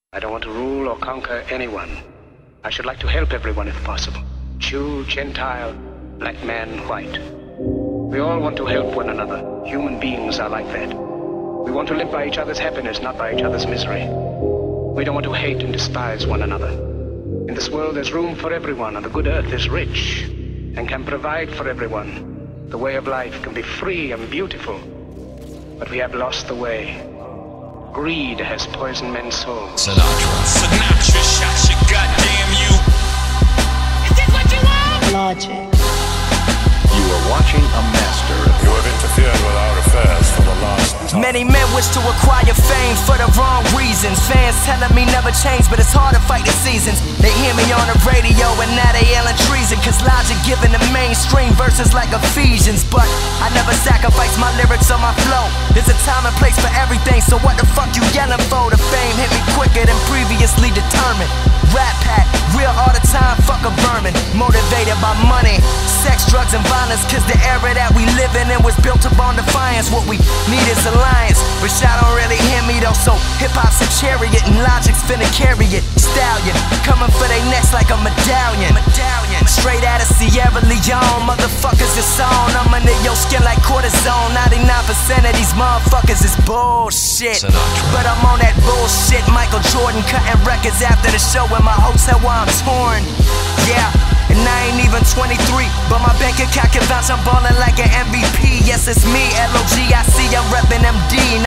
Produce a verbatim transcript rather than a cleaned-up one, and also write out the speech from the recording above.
I don't want to rule or conquer anyone. I should like to help everyone if possible. Jew, Gentile, black man, white. We all want to help one another. Human beings are like that. We want to live by each other's happiness, not by each other's misery. We don't want to hate and despise one another. In this world there's room for everyone, and the good earth is rich and can provide for everyone. The way of life can be free and beautiful, but we have lost the way. Greed has poisoned men's souls. Sinatra. Sinatra shot your goddamn you. Is this what you want? Logic. You are watching a master. You have interfered with our affairs for the last time. Many men wish to acquire fame for the wrong reasons. Fans telling me never change, but it's hard to fight the seasons. They hear me on the radio and now they yelling treason, cause Logic giving the mainstream verses like Ephesians. But I never sacrifice my lyrics or my flow. There's a time and place for everything, so what the fuck you yelling for? The fame hit me quicker than previously determined. Rap Pack, real all the time, fuck a vermin. Motivated by money, sex, drugs, and violence, cause the era that we live in was built upon defiance. What we need is alliance, but y'all don't really hear me though. So hip-hop's a chariot and Logic's finna carry it. Stallion, coming for they necks like a medallion. Medallion, straight out of Sierra Leone. Motherfuckers is on, I'm under your skin like cortisone. ninety-nine percent of these motherfuckers is bullshit, Sinatra. but I'm on that bullshit. Michael Jordan cutting records after the show in my hotel while I'm torn. Yeah, and I ain't even twenty-three, but my bank account can vouch I'm ballin' like an M V P. Yes, it's me, L O G I C, I'm reppin' M D.